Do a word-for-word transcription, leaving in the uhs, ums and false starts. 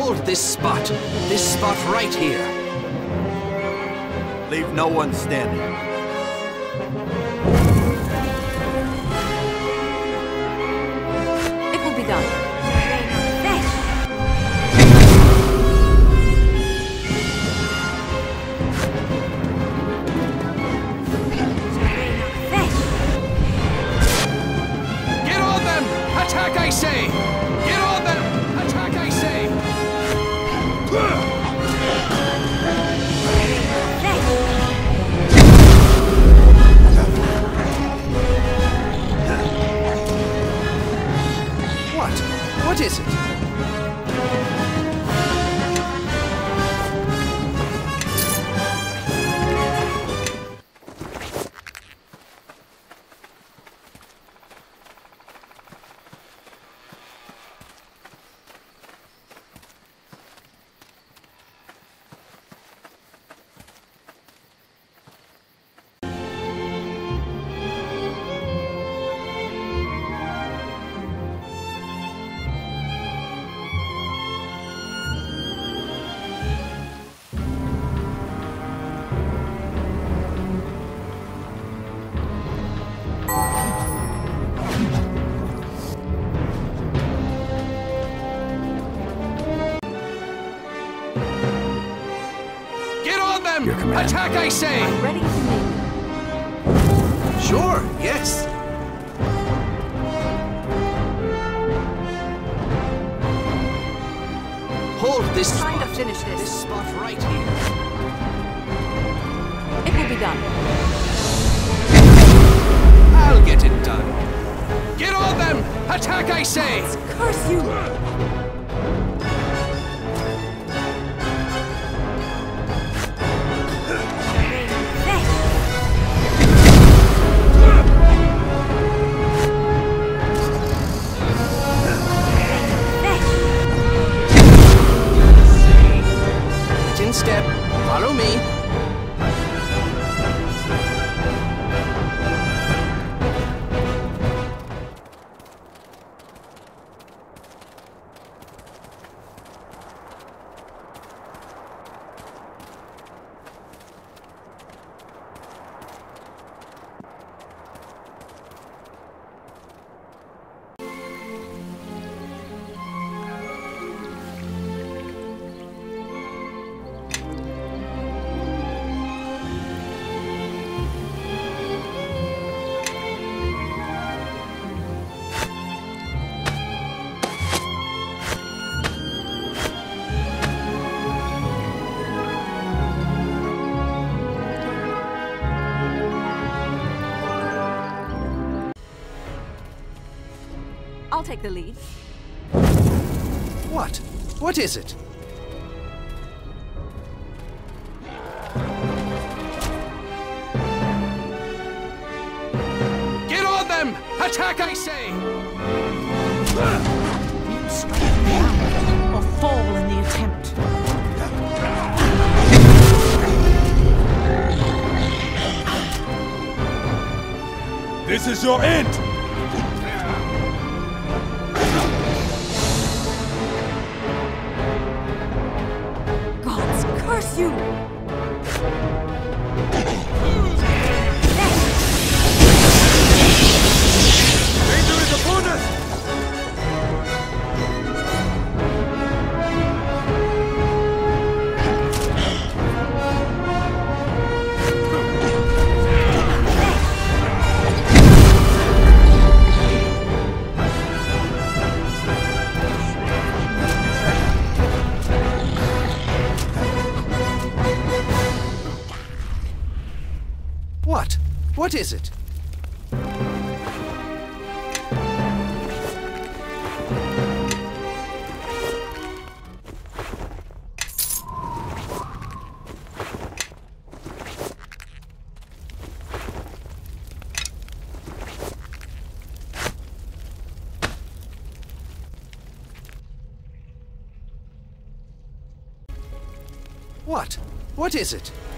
Hold this spot. This spot right here. Leave no one standing. It will be done. Get on them! Attack, I say! Get on them! Attack, I say! What? What is it? Your command. Attack, I say! I'm ready to move. Sure, yes. Hold this Trying spot. to finish this. This spot right here. It will be done. I'll get it done. Get on them! Attack, I say! Curse you! In step. Follow me. I'll take the lead. What? What is it? Get on them! Attack, I say! You strike down or fall in the attempt. This is your end! Gods curse you! Danger is upon us! What? What is it? What? What is it?